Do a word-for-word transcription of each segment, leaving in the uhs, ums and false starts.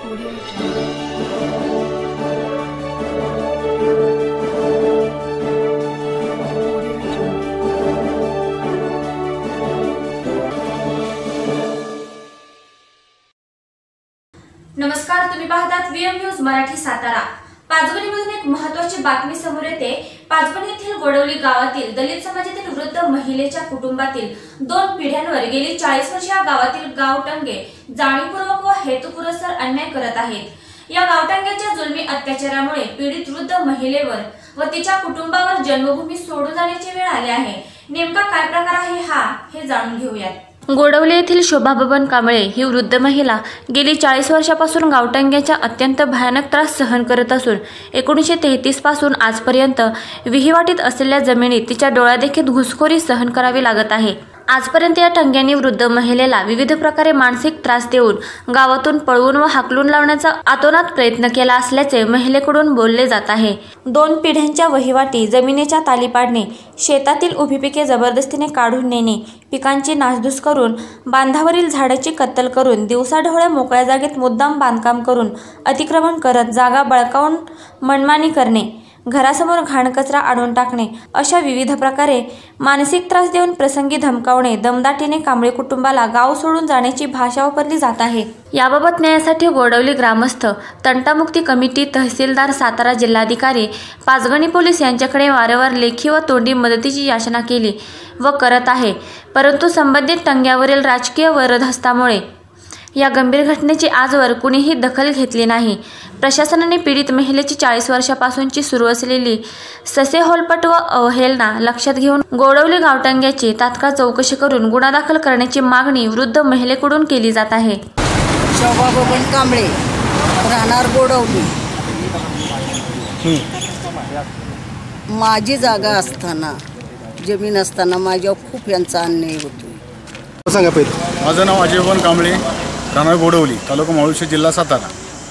नमस्कार, तुम्ही पाहतात व्हीएम न्यूज मराठी सातारा। पाचगणीमधून एक महत्त्वाची बातमी समोर येते। पाचगणी येथील गोडवली गावातील दलित समाजातील वृद्ध महिलेच्या कुटुंबातील दोन पिढ्यांवर गेली चाळीस वर्षे या गावातील गावटंगे जाणीवपूर्वक व हेतुपुरस्सर अन्याय करत आहेत। या गावटंग्याच्या जुलमी अत्याचारामुळे पीडित वृद्ध महिलेवर व तिच्या कुटुंबावर जन्मभूमी सोडून जाण्याची वेळ आली आहे। नेमका काय प्रकार आहे हा हे जाणून घेऊयात। गोडवली येथील शोभा बबन कांबळे ही वृद्ध महिला गेली चाळीस वर्षापासून गावटंग्याचा अत्यंत भयानक त्रास सहन करत असून एकोणीसशे तेहतीस पासून आजपर्यंत विहिवाटीत असलेल्या जमिनीत तिच्या डोळ्यादेखत घुसखोरी सहन करावी लागत आहे। आजपर्यंत या टंग्यांनी वृद्ध महिलेला विविध प्रकारे मानसिक त्रास देऊन गावातून पळवून व हाकलून लावण्याचा आतोनात प्रयत्न केला असल्याचे महिलेकडून बोलले जात आहे। दोन पिढ्यांच्या वहिवाटी, जमिनीच्या ताली पाडणे, शेतातील उभी पिके जबरदस्तीने काढून नेणे, पिकांची नासधूस करून, बांधावरील झाडाची कत्तल करून, दिवसाढवळ्या मोकळ्या जागेत मुद्दाम बांधकाम करून, अतिक्रमण करत जागा बळकावून मनमानी करणे, घरासमोर घाण कचरा आणून टाकणे अशा विविध प्रकारे मानसिक त्रास देऊन प्रसंगी धमकावणे, दमदाटीने कांबळे कुटुंबाला गाव सोडून जाण्याची भाषा वापरली जात आहे। याबाबत न्यायासाठी गोडवली ग्रामस्थ, तंटामुक्ती कमिटी, तहसीलदार, सातारा जिल्हाधिकारी, पाचगणी पोलीस यांच्याकडे वारंवार लेखी व तोंडी मदतीची याचना केली व करत आहे, परंतु संबंधित टंग्यावरील राजकीय वरदहस्तामुळे या गंभीर घटनेची आजवर कुणीही दखल घेतली नाही। प्रशासनाने पीडित महिलेची चाळीस वर्षापासूनची सुरू असलेली ससेहोलपट व अवहेलना लक्षात घेऊन गोडवली गावटंग्याची तात्काळ चौकशी करून गुन्हा दाखल करण्याची मागणी वृद्ध महिलेकडून केली जात आहे। शोभा बबन कांबळे, राहणार गोडवली। माझी जागा असताना, जमीन असताना माझ्यावर खूप यांचा अन्याय होतो। सांगा पहिले। माझं नाव अजय बबन कांबळे, राहणार गोडवली, तालुका माहुळशी, जिल्हा सातारा।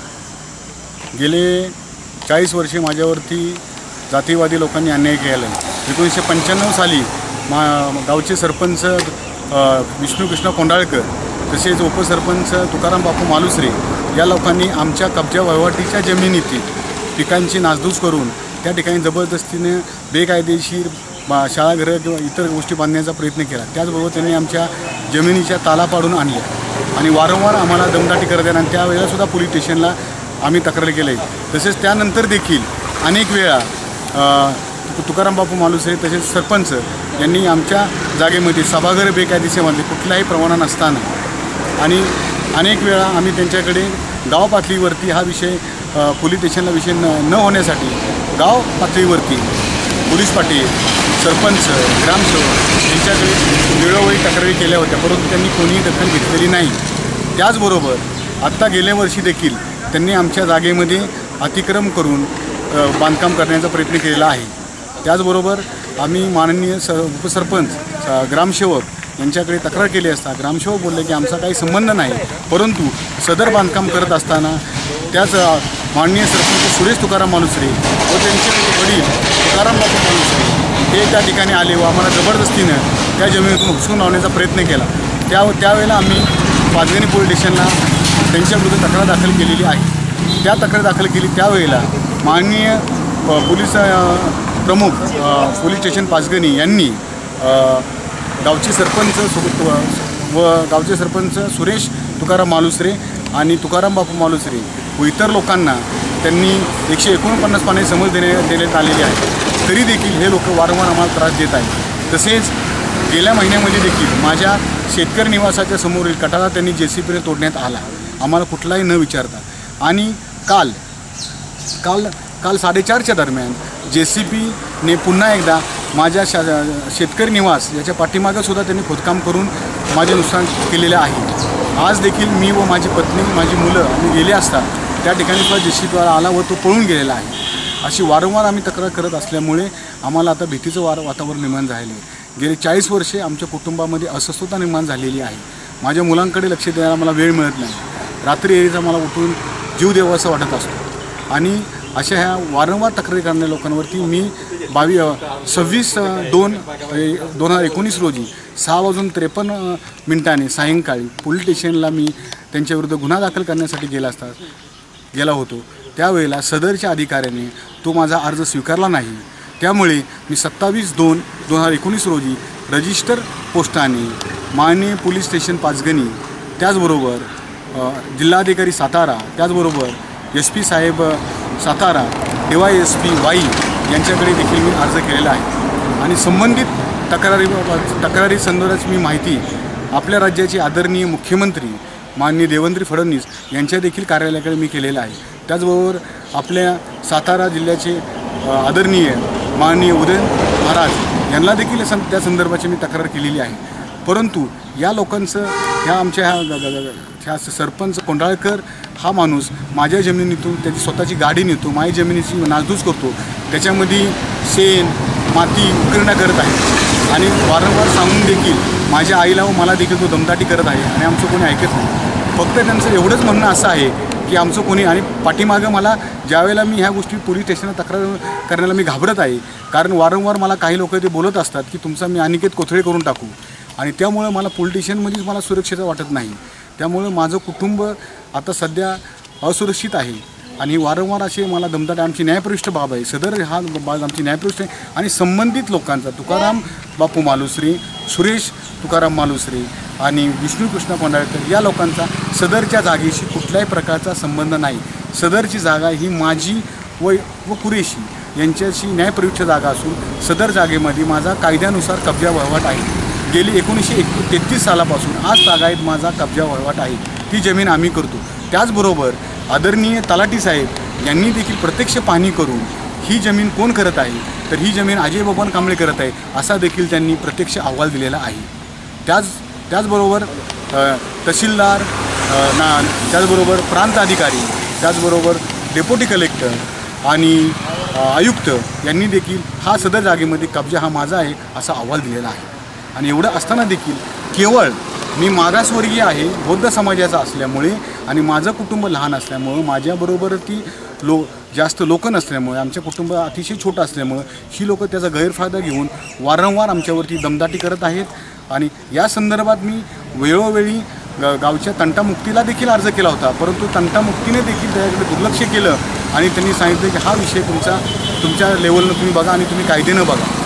गेले चाळीस वर्षे माझ्यावरती जातीवादी लोकांनी अन्याय केला आहे। एकोणीसशे पंच्याण्णव साली मा गावचे सरपंच विष्णू कृष्ण कोंडाळकर तसेच उपसरपंच तुकाराम बापू मालुसरे या लोकांनी आमच्या कब्जा वहिवाटीच्या जमिनीतील पिकांची नासधूस करून त्या ठिकाणी जबरदस्तीने बेकायदेशीर शाळाघरं किंवा इतर गोष्टी बांधण्याचा प्रयत्न केला। त्याचबरोबर त्यांनी आमच्या जमिनीच्या ताला पाडून आणल्या आणि वारंवार आम्हाला दमदाटी करत आहेत आणि त्यावेळेलासुद्धा पोलीस स्टेशनला आम्ही तक्रार केली आहे। तसेच त्यानंतर देखील अनेक वेळा तुकाराम बापू मालुसरे तसेच सरपंच यांनी आमच्या जागेमध्ये सभागृह बेकायदेशीर बांधले कुठल्याही प्रमाणात नसताना आणि अनेक वेळा आम्ही त्यांच्याकडे गाव पातळीवरती हा विषय पोलीस स्टेशनला विषय न न होण्यासाठी गाव पातळीवरती पोलीस पाटील, सरपंच, ग्रामसेवक यांच्याकडे वेळोवेळी तक्रारी केल्या होत्या, परंतु त्यांनी कोणीही दखल घेतलेली नाही। त्याचबरोबर आत्ता गेल्या वर्षी देखील त्यांनी आमच्या जागेमध्ये अतिक्रमण करून बांधकाम करण्याचा प्रयत्न केलेला आहे। त्याचबरोबर आम्ही माननीय स उपसरपंच, ग्रामसेवक यांच्याकडे तक्रार केली असता ग्रामसेवक बोलले की आमचा काही संबंध नाही, परंतु सदर बांधकाम करत असताना त्याच माननीय सरपंच सुरेश तुकाराम मालुसरे व त्यांचे वडील तुकाराम बापू मालुसरे हे त्या ठिकाणी आले व आम्हाला जबरदस्तीनं त्या जमिनीतून हुसकून लावण्याचा प्रयत्न केला। त्या त्यावेळेला आम्ही पाचगणी पोलीस स्टेशनला त्यांच्याविरुद्ध तक्रार दाखल केलेली आहे। त्या तक्रार दाखल केली त्यावेळेला माननीय पोलीस प्रमुख पोलीस स्टेशन पाचगणी यांनी गावचे सरपंच व गावचे सरपंच सुरेश तुकाराम मालुसरे आणि तुकाराम बापू मालुसरे व इतर लोकांना त्यांनी एकशे एकोणपन्नास पाने समज देण्या देण्यात आलेली आहे। तरी देखील हे लोक वारंवार आम्हाला त्रास देत आहेत। तसेच गेल्या महिन्यामध्ये देखील माझ्या शेतकरी निवासाच्या समोरील कटारा त्यांनी जे सी पीने तोडण्यात आला, आम्हाला कुठलाही न विचारता। आणि काल काल काल साडेचारच्या दरम्यान जे सी पीने पुन्हा एकदा माझ्या शा शेतकरी निवास याच्या पाठीमागंसुद्धा त्यांनी खोदकाम करून माझे नुकसान केलेले आहे। आज देखील मी व माझी पत्नी, माझी मुलं आम्ही गेले असता त्या ठिकाणी सुद्धा जे सी पीवाला आला व तो पळून गेलेला आहे। अशी वारंवार आम्ही तक्रार करत असल्यामुळे आम्हाला आता भीतीचं वार वातावरण निर्माण झाले आहे। गेली चाळीस वर्षे आमच्या कुटुंबामध्ये अस्वस्थता निर्माण झालेली आहे। माझ्या मुलांकडे लक्ष द्यायला मला वेळ मिळत नाही। रात्री एरीचा मला उठून जीव देवासा वाटत असतो आणि अशा ह्या वारंवार तक्रारी करणाऱ्या लोकांवरती मी बावी सव्वीस दोन दोन हजार एकोणीस रोजी सहा वाजून त्रेपन्न मिनिटांनी सायंकाळी पोलीस स्टेशनला मी त्यांच्याविरुद्ध गुन्हा दाखल करण्यासाठी गेला असता गेला होतो त्यावेळेला सदरच्या अधिकाऱ्याने तो माझा अर्ज स्वीकारला नाही. त्यामुळे मी सत्तावीस दोन दोन हजार एकोणीस रोजी रजिस्टर पोस्टाने माननीय पोलीस स्टेशन पाचगणी, त्याचबरोबर जिल्हाधिकारी सातारा, त्याचबरोबर एस पी साहेब Satara, D Y S P Wai यांच्याकडे देखील मी अर्ज केलेला आहे. आणि संबंधित तक्रारी तक्रारी संदर्भाची मी माहिती आपल्या राज्याचे आदरणीय मुख्यमंत्री माननीय देवेंद्र फडणवीस यांच्या देखील कार्यालयाकडे मी केलेलं आहे. त्याचबरोबर आपल्या सातारा जिल्ह्याचे आदरणीय माननीय उदयन महाराज यांना देखील सं त्या संदर्भाची मी तक्रार केलेली आहे. परंतु या लोकांचं ह्या आमच्या ह्या ह्या सरपंच कोंडाळकर हा माणूस माझ्या जमिनीतून त्याची स्वतःची गाडी नेतो, माझ्या जमिनीची नासधूस करतो, त्याच्यामध्ये शेण माती उकरणा करत आहे आणि वारंवार सांगून देखील माझ्या आईला व मला देखील तो दमदाटी करत आहे आणि आमचं कोणी ऐकत नाही. फक्त त्यांचं एवढंच म्हणणं असं आहे की आमचं कोणी, आणि पाठीमागं मला ज्यावेळेला मी ह्या गोष्टी पोलीस स्टेशनला तक्रार करण्याला मी घाबरत आहे, कारण वारंवार मला काही लोक ते बोलत असतात की तुमचा मी अनिकेत कोथळे करून टाकू, आणि त्यामुळं मला पोलीस स्टेशनमध्येच मला सुरक्षेचं वाटत नाही. त्यामुळं माझं कुटुंब आता सध्या असुरक्षित आहे आणि वारंवार असे मला दमदाट, आमची न्यायप्रविष्ट बाब आहे, सदर हा बाब आमची न्यायप्रविष्ट आहे. आणि संबंधित लोकांचा तुकाराम बापू मालुसरे, सुरेश तुकाराम मालुसरे आणि विष्णू कृष्ण कोंडाळकर या लोकांचा सदरच्या जागेशी कुठल्याही प्रकारचा संबंध नाही. सदरची जागा ही माझी व व कुरेशी यांच्याशी न्यायप्रविष्ट जागा असून सदर जागेमध्ये माझा कायद्यानुसार कब्जा वहिवाट आहे. गेली एकोणीसशे एक तेहतीस सालापासून आज तागायत माझा कब्जा वहिवाट आहे. ती जमीन आम्ही करतो. त्याचबरोबर आदरणीय तलाठी साहेब यांनी देखील प्रत्यक्ष पाहणी करून ही जमीन कोण करत आहे, तर ही जमीन अजय बबन कांबळे करत आहे असा देखील त्यांनी प्रत्यक्ष अहवाल दिलेला आहे. त्याच त्याचबरोबर तहसीलदार ना त्याचबरोबर प्रांत अधिकारी, त्याचबरोबर डेप्युटी कलेक्टर आणि आयुक्त यांनी देखील हा सदर जागेमध्ये कब्जा हा माझा आहे असा अहवाल दिलेला आहे. आणि एवढं असताना देखील केवळ मी मागासवर्गीय आहे, बौद्ध समाजाचा असल्यामुळे आणि माझं कुटुंब लहान असल्यामुळं, माझ्याबरोबर ती लो जास्त लोक नसल्यामुळे, आमचं कुटुंब अतिशय छोटं असल्यामुळं ही लोकं त्याचा गैरफायदा घेऊन वारंवार आमच्यावरती दमदाटी करत आहेत. आणि या संदर्भात मी वेळोवेळी ग गावच्या तंटामुक्तीला देखील अर्ज केला होता, परंतु तंटामुक्तीने देखील त्याच्याकडे दुर्लक्ष केलं आणि त्यांनी सांगितलं की हा विषय तुमचा तुमच्या लेवलनं तुम्ही बघा आणि तुम्ही कायद्यानं बघा.